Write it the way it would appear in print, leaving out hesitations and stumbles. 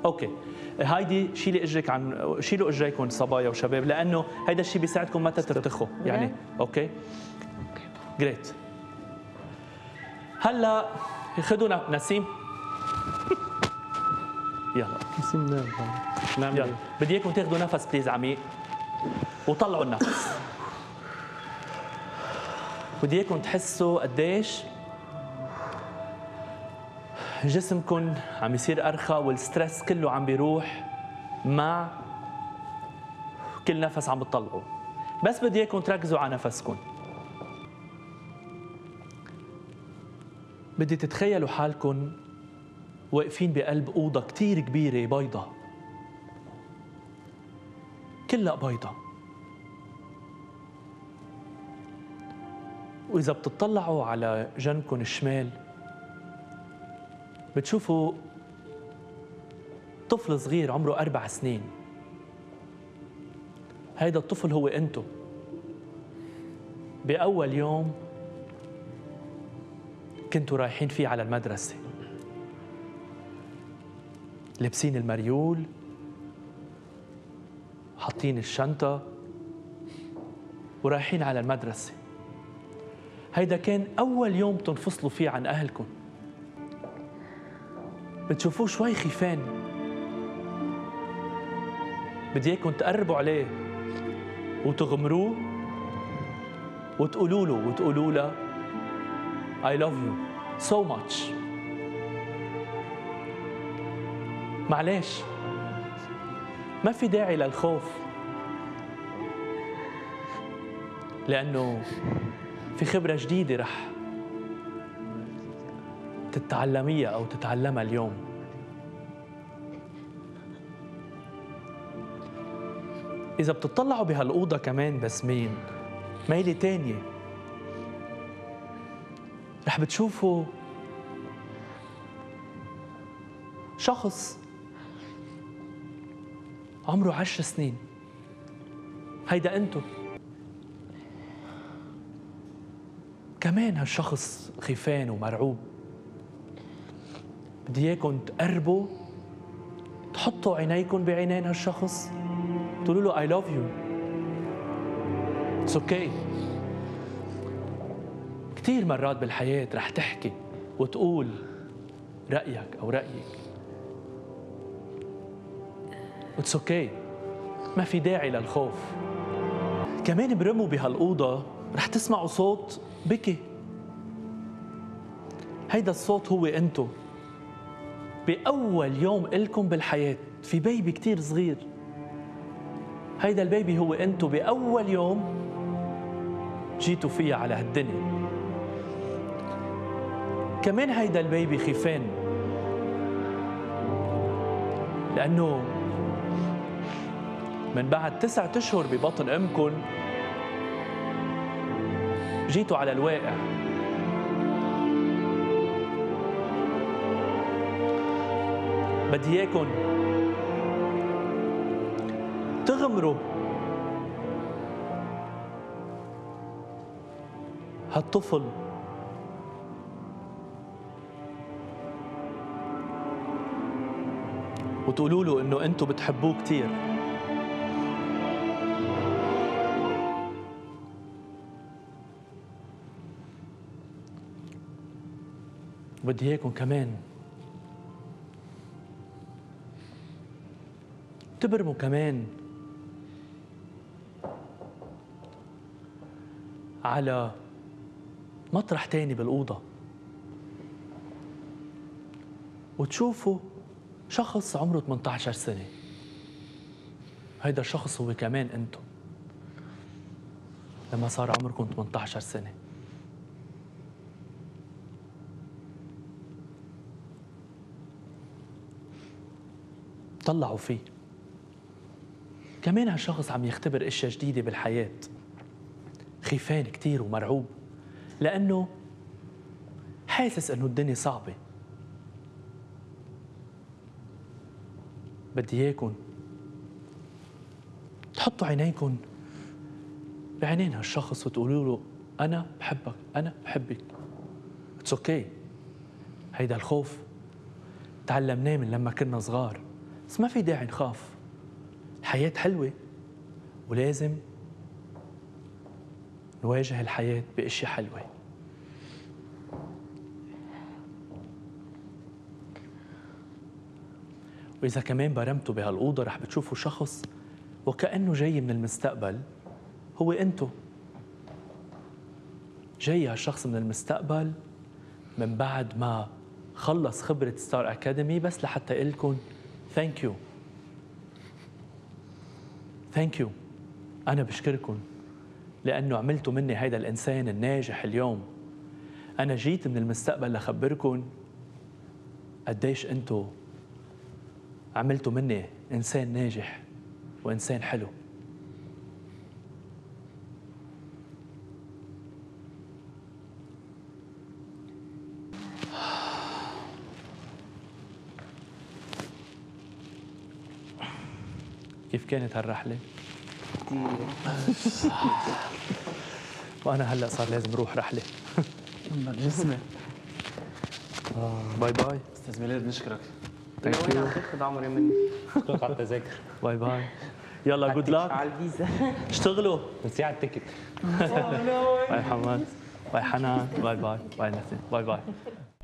اوكي، هايدي شيلوا اجريكم صبايا وشباب، لانه هيدا الشيء بيساعدكم متى ترتخوا يعني. اوكي جريت. هلا خذوا نسيم. يلا نسيم نعمل يلا، بدي اياكم تاخذوا نفس بليز عميق وطلعوا النفس. بدي اياكم تحسوا قديش جسمكم عم يصير ارخى والستريس كله عم بيروح مع كل نفس عم بتطلعوا. بس بدي اياكم تركزوا على نفسكم. بدي تتخيلوا حالكم واقفين بقلب أوضة كتير كبيرة بيضة، كلها بيضة، وإذا بتطلعوا على جنبكم الشمال بتشوفوا طفل صغير عمره 4 سنين. هيدا الطفل هو أنتو بأول يوم كنتوا رايحين فيه على المدرسة، لابسين المريول، حاطين الشنطة ورايحين على المدرسة. هيدا كان أول يوم تنفصلوا فيه عن أهلكم. بتشوفوه شوي خيفان، بدي اياكم تقربوا عليه وتغمروه وتقولوا له وتقولوا له I love you so much. معلش، ما في داعي للخوف، لأنه في خبرة جديدة رح تتعلميها أو تتعلمها اليوم. إذا بتطلعوا بهالأوضة كمان بس ميلة تانية، رح بتشوفوا شخص عمره 10 سنين. هيدا أنتو كمان. هالشخص خيفان ومرعوب. بدي اياكم تقربوا، تحطوا عينيكم بعينين هالشخص، تقولوا له I love you. It's okay. كثير مرات بالحياة رح تحكي وتقول رأيك أو رأيك. It's okay. ما في داعي للخوف. كمان برموا بهالأوضة رح تسمعوا صوت بكي. هيدا الصوت هو أنتو بأول يوم إلكم بالحياة. في بيبي كتير صغير، هيدا البيبي هو أنتو بأول يوم جيتوا فيها على هالدنيا. كمان هيدا البيبي خيفان، لأنه من بعد 9 أشهر ببطن أمكن جيتوا على الواقع. بدي اياكم تغمروا هالطفل وتقولوا له انه انتم بتحبوه كثير. بدي اياكم كمان تبرموا كمان على مطرح تاني بالأوضة وتشوفوا شخص عمره 18 سنة. هيدا الشخص هو كمان أنتم لما صار عمركم 18 سنة. طلعوا فيه. كمان هالشخص عم يختبر اشياء جديدة بالحياة، خيفان كتير ومرعوب لأنه حاسس أنه الدنيا صعبة. بدي اياكم تحطوا عينيكم بعينين هالشخص وتقولوا له أنا بحبك، أنا بحبك. It's okay. هيدا الخوف تعلمناه من لما كنا صغار، بس ما في داعي نخاف. الحياة حلوة ولازم نواجه الحياة بأشياء حلوة. وإذا كمان برمتوا بهالأوضة رح بتشوفوا شخص وكأنه جاي من المستقبل، هو أنتو. جاي هالشخص من المستقبل من بعد ما خلص خبرة ستار أكاديمي، بس لحتى يقول لكم ثانك يو. ثانك يو، أنا بشكركم لأنه عملتوا مني هيدا الإنسان الناجح اليوم. أنا جيت من المستقبل لخبركم قديش أنتوا عملتوا مني إنسان ناجح وإنسان حلو. كيف كانت هالرحلة؟ وأنا هلأ صار لازم أروح رحلة. جسمي. باي باي. استاذ ميلاد بنشكرك. ثانك يو. عم تاخذ عمري مني شكرا على التذاكر. باي باي. يلا جود لك. على الفيزا. اشتغلوا. نسي على التيكت. باي حماد. باي حنان. باي باي. باي نسيم. باي باي.